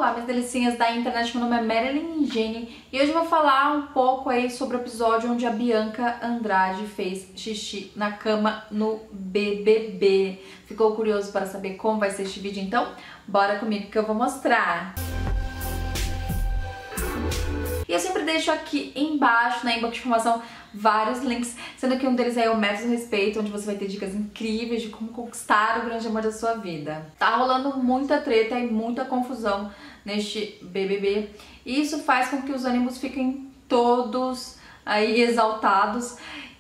Olá, minhas delicinhas da internet, meu nome é Marilyn Engine e hoje eu vou falar um pouco aí sobre o episódio onde a Bianca Andrade fez xixi na cama no BBB. Ficou curioso para saber como vai ser este vídeo? Então, bora comigo que eu vou mostrar. E eu sempre deixo aqui embaixo, na inbox de informação, vários links, sendo que um deles é o Método Respeito, onde você vai ter dicas incríveis de como conquistar o grande amor da sua vida. Tá rolando muita treta e muita confusão neste BBB, e isso faz com que os ânimos fiquem todos aí exaltados,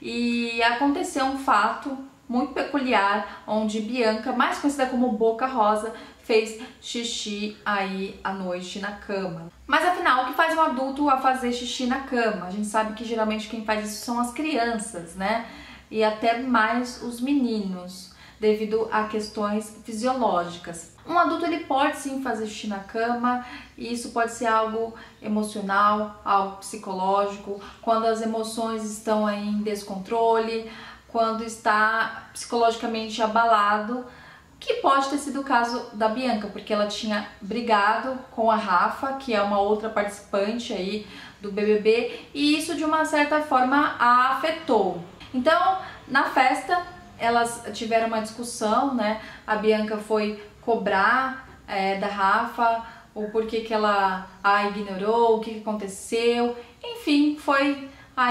e aconteceu um fato muito peculiar, onde Bianca, mais conhecida como Boca Rosa, fez xixi aí à noite na cama. Mas afinal, o que faz um adulto a fazer xixi na cama? A gente sabe que geralmente quem faz isso são as crianças, né? E até mais os meninos, devido a questões fisiológicas. Um adulto ele pode sim fazer xixi na cama, e isso pode ser algo emocional, algo psicológico, quando as emoções estão aí em descontrole, quando está psicologicamente abalado, que pode ter sido o caso da Bianca, porque ela tinha brigado com a Rafa, que é uma outra participante aí do BBB, e isso de uma certa forma a afetou. Então, na festa, elas tiveram uma discussão, né? A Bianca foi cobrar da Rafa o porquê que ela a ignorou, o que aconteceu, enfim, foi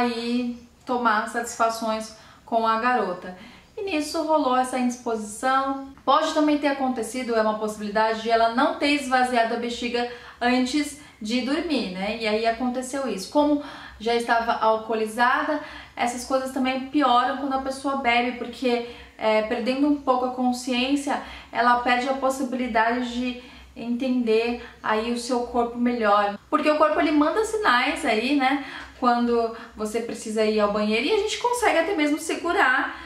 aí tomar satisfações com a garota. E nisso rolou essa indisposição. Pode também ter acontecido, é uma possibilidade, de ela não ter esvaziado a bexiga antes de dormir, né? E aí aconteceu isso. Como já estava alcoolizada, essas coisas também pioram quando a pessoa bebe, porque perdendo um pouco a consciência, ela perde a possibilidade de entender aí o seu corpo melhor. Porque o corpo ele manda sinais aí, né? Quando você precisa ir ao banheiro, e a gente consegue até mesmo segurar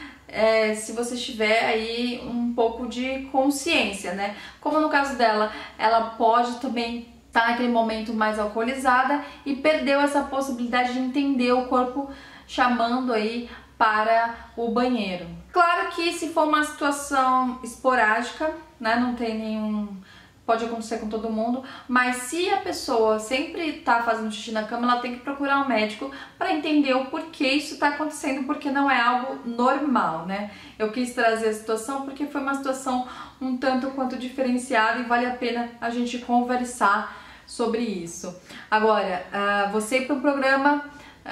se você tiver aí um pouco de consciência, né? Como no caso dela, ela pode também estar naquele momento mais alcoolizada e perdeu essa possibilidade de entender o corpo chamando aí para o banheiro. Claro que se for uma situação esporádica, né, não tem nenhum... pode acontecer com todo mundo, mas se a pessoa sempre tá fazendo xixi na cama, ela tem que procurar um médico para entender o porquê isso tá acontecendo, porque não é algo normal, né? Eu quis trazer a situação porque foi uma situação um tanto quanto diferenciada e vale a pena a gente conversar sobre isso. Agora, você ir para um programa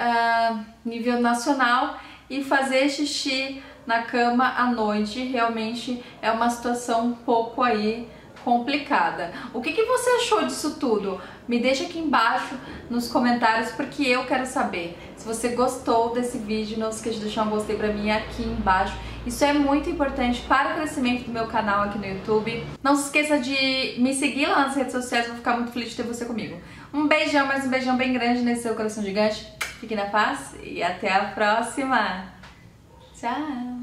nível nacional e fazer xixi na cama à noite realmente é uma situação um pouco aí complicada. O que você achou disso tudo? Me deixa aqui embaixo nos comentários, porque eu quero saber. Se você gostou desse vídeo, não esqueça de deixar um gostei pra mim aqui embaixo. Isso é muito importante para o crescimento do meu canal aqui no YouTube. Não se esqueça de me seguir lá nas redes sociais, eu vou ficar muito feliz de ter você comigo. Um beijão, mas um beijão bem grande nesse seu coração gigante. Fique na paz e até a próxima. Tchau!